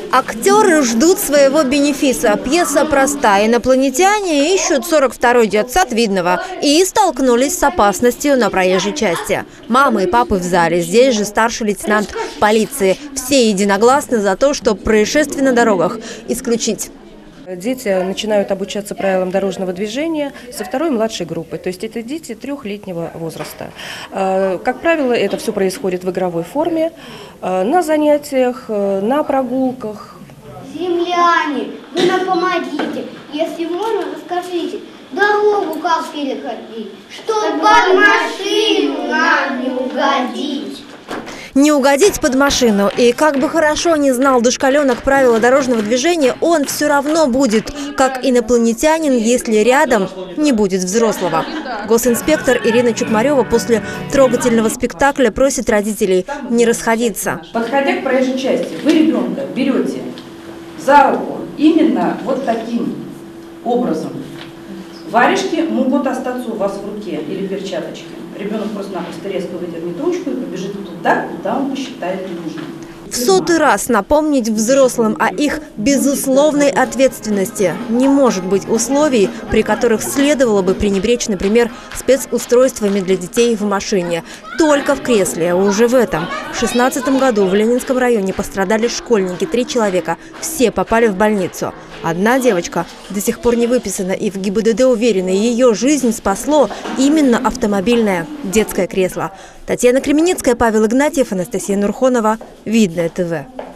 Актеры ждут своего бенефиса. Пьеса проста. Инопланетяне ищут 42-й детсад Видного и столкнулись с опасностью на проезжей части. Мамы и папы в зале. Здесь же старший лейтенант полиции. Все единогласны за то, чтобы происшествия на дорогах исключить. Дети начинают обучаться правилам дорожного движения со второй младшей группы, то есть это дети 3-летнего возраста. Как правило, это все происходит в игровой форме, на занятиях, на прогулках. Земляне, вы нам помогите, если можно, расскажите, дорогу как переходить, чтобы под машину нам не угодить. Не угодить под машину. И как бы хорошо не знал дошколенок правила дорожного движения, он все равно будет как инопланетянин, если рядом не будет взрослого. Госинспектор Ирина Чукмарева после трогательного спектакля просит родителей не расходиться. Подходя к проезжей части, вы ребенка берете за руку именно вот таким образом. Варежки могут остаться у вас в руке или перчаточки. Ребенок просто-напросто резко выдернет ручку и побежит туда, куда он посчитает нужным. В 100-й раз напомнить взрослым о их безусловной ответственности. Не может быть условий, при которых следовало бы пренебречь, например, спецустройствами для детей в машине. Только в кресле. Уже в этом. В 2016 году в Ленинском районе пострадали школьники. 3 человека. Все попали в больницу. Одна девочка до сих пор не выписана, и в ГИБДД уверены, ее жизнь спасло именно автомобильное детское кресло. Татьяна Кременецкая, Павел Игнатьев, Анастасия Нурхонова. Видное ТВ.